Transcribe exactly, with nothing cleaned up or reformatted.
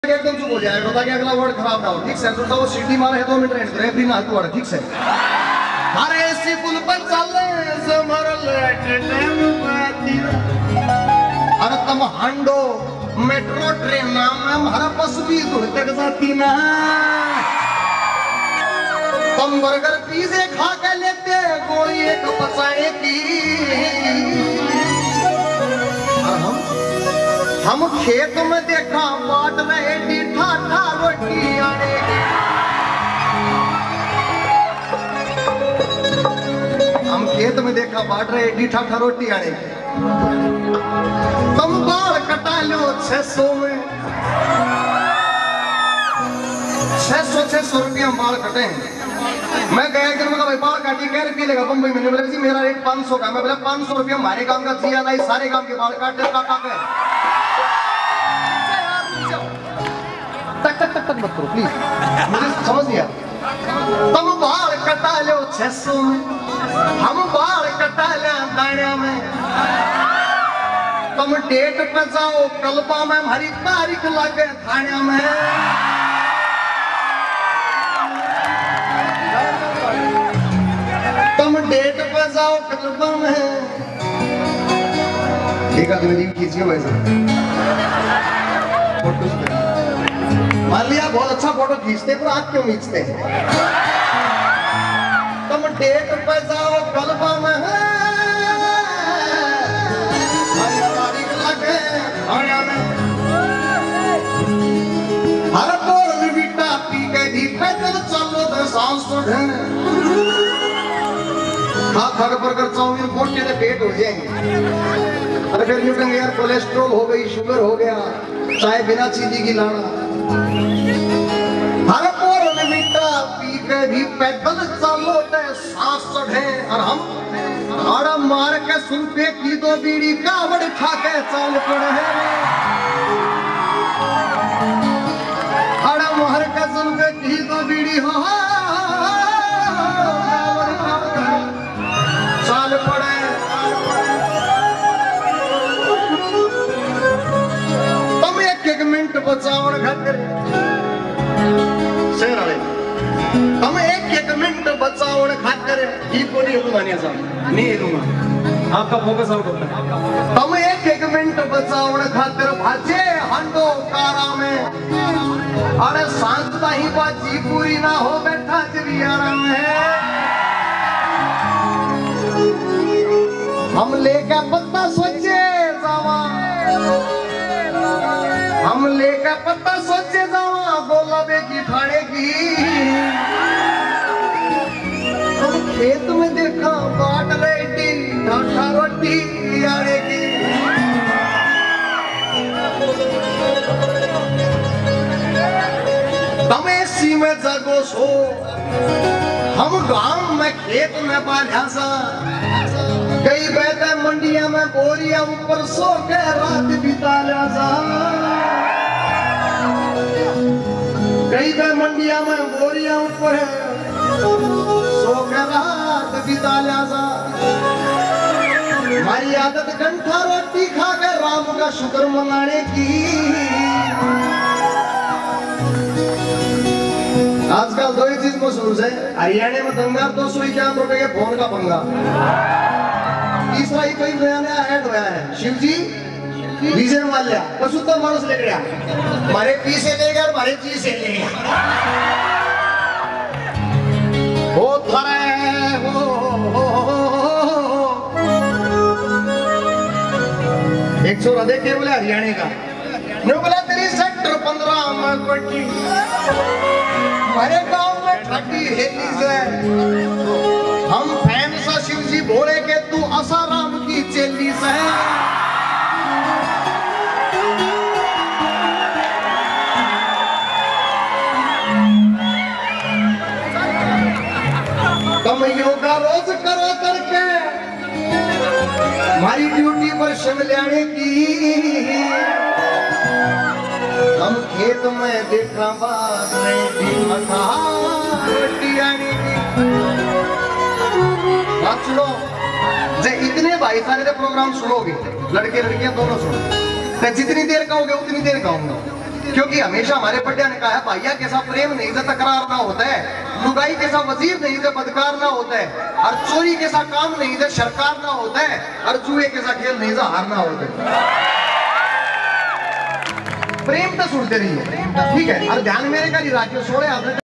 एकदम चुप हो जाएगा ताकि अगला वर्ड खराब ना हो। ठीक है, तो वो सीटी मारे है दो मिनट रेंट रेफरी ना तू ठीक है। अरे ऐसी पुल पर चले समरल अरे तम हांडो मेट्रो ट्रेन नाम हमारा बस भी दूर तक जाती ना। तुम बर्गर पिज़्ज़ा खा के लेते गोली एक बचाए की। हम हम खेत में देखा बांट रहे टीठा ठा रोटी आने की। हम खेत में देखा बांट रहे टीठा ठा रोटी आने की। तुम बाल कटा लो छह सौ में छह सौ छह सौ रुपया बाल कटे। मैं गया कि भाई बाल काटी क्या रुपये लेगा बम्बई में। बोला जी मेरा रेट पाँच सौ का। मैं बोला पाँच सौ रुपया हमारे काम का जिया नहीं सारे काम के बाल काटे का का तक तक तक तक मत करो प्लीज, मुझे समझ गया। तुम बाल कटा लो छह सौ में हम बाल कटा ले दाड़िया में। तुम डेट पे जाओ कल्पा में हमारी तारीख लगे थाने में। तुम डेट पे जाओ कल्पा में। एक आदमी रील खींचिए वैसे फोटो। मान लिया बहुत अच्छा फोटो खींचते पर आप क्यों खींचते हैं? तुम डेट पे जाओ कल्पा में तारीख लगे थाने में। हर बोल बिटा पी के भी पैदल चलो तो सांस छोड़े। खा खा बर्गर चाउमीन मोटे से पेट हो जाएंगे। अरे फिर यूं कहेंगे यार कोलेस्ट्रॉल हो गई शुगर हो गया चाय बिना चीनी की लाना। हर पोर में मीठा पी के भी पैदल चलो ते सांस चढ़े। और हम आड़ा मार के सुन पे की दो बीड़ी कावड़ खा के चल पड़े। आड़ा मार के सुन पे की दो बीड़ी हो चाल पड़े। तुम एक एक मिनट बचाओ खातिर शेर आवे। तुम एक एक मिनट बचाओ खातिर ही कोनी हुमानिया साहब नहीं दूंगा आपका फोकस आउट होता है। तुम एक एक मिनट बचाओ खातिर भाजे हांडो कारा में। अरे शांत ही बाजी पूरी ना हो बैठा जरियारा में। हम लेके पत्ता सोचे जावा हम लेके पत्ता सोचे जावा गोलाबे की ठाणे की। हम खेत में देखा बाट रेटी ठाठा रोटी आने की। तमें सी में जगो सो हम गांव में खेत में बांधा सा। कई बैठे मंडिया में बोरिया ऊपर सो के रात बिता लिया जा। कई बैठे मंडिया में बोरिया ऊपर सो के रात बिता लिया जा। हमारी आदत घंटा रोटी खा के राम का शुक्र मनाने की। आजकल दो ही चीज मशहूर है। हरियाणा में दंगा दो सौ इक्यावन रुपए के फोन का पंगा। तीसरा ही कोई नया नया ऐड हुआ है शिव जी डीजे माल्या पशुत्तर मानस ले गया हमारे पी से ले गया हमारे जी से ले गया। हो थरे हो एक छोरा देखे बोले हरियाणा का ने बोला तेरी सेक्टर पंद्रह में पट्टी हमारे गांव में ठगी हेली से। हम फैन सा शिव जी भोले के तू आसाराम की चेली से। तुम योगा रोज करो करके हमारी ड्यूटी पर शिमलाने की। हम खेत में देखा बात नहीं रोटी आने की। बात सुनो जे इतने भाई सारे प्रोग्राम सुनोगे लड़के लड़कियां दोनों सुनो। जितनी देर कहोगे उतनी देर कहूंगा। क्योंकि हमेशा हमारे पटिया ने कहा है भैया कैसा प्रेम नहीं से तकरार ना होता है, लुगाई कैसा वजीर नहीं से बदकार ना होता है, और चोरी कैसा काम नहीं से सरकार ना होता है, और जुए कैसा खेल नहीं से हारना होता है। प्रेम तो सुनते रहिए, ठीक है। और ध्यान मेरे का नहीं राखियो, सोने आपने